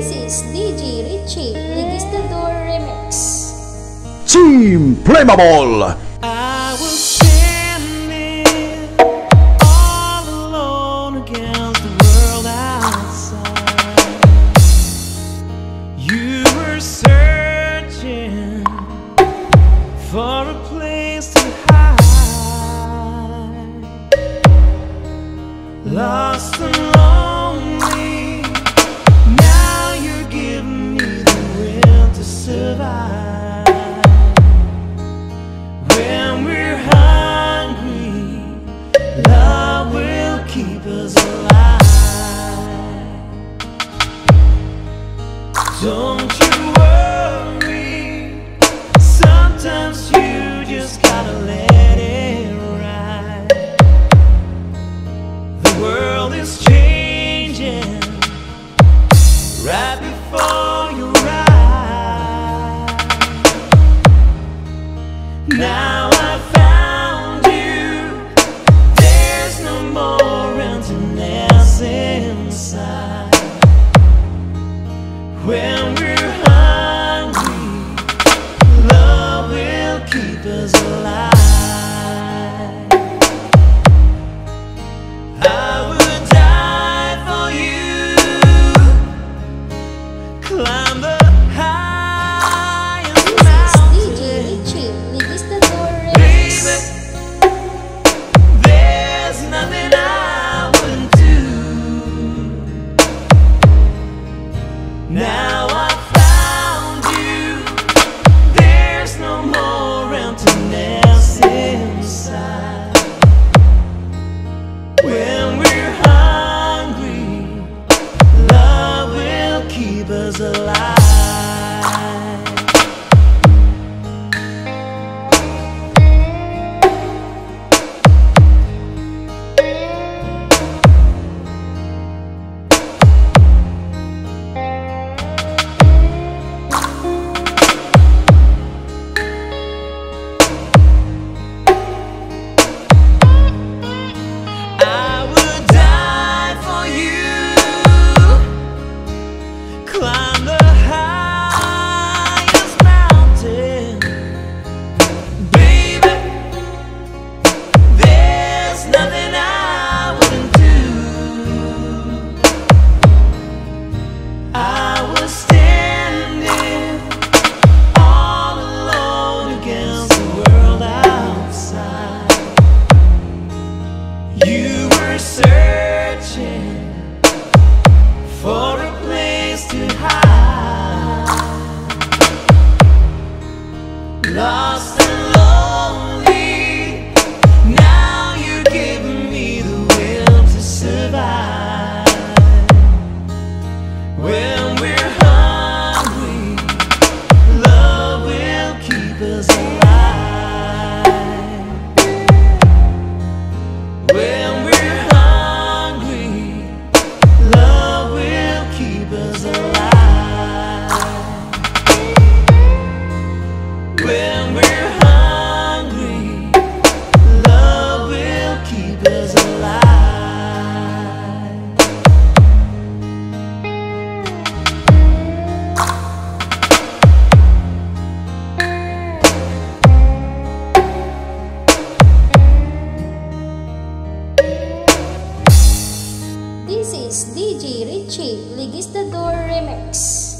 This is DJ Ritchie, Legistador Remix. Team Playable! I was standing all alone against the world outside. You were searching for a place to hide, lost and lonely. Now you're giving me the will to survive. When we're hungry, love will keep us alive. Don't you worry, sometimes you just gotta let it ride. The world is changing right before your eyes. Now I found you, there's no more emptiness inside. When we're hungry, love will keep us alive. I would die for you, climb the highest mountain. DJ Ritchie, Legistador Remix. There's nothing I wouldn't do. Now I found you, there's no more emptiness inside. When we're hungry, love will keep us alive. I would die for you, climb the highest mountain. Baby, there's nothing I wouldn't do. I was standing all alone against the world outside. You were searching for a place to hide, lost and lonely. Now you're giving me the will to survive. When we're hungry, love will keep us alive. When we're hungry, love will keep us alive. When we're hungry, love will keep us alive. This is DJ Ritchie, Legistador Remix.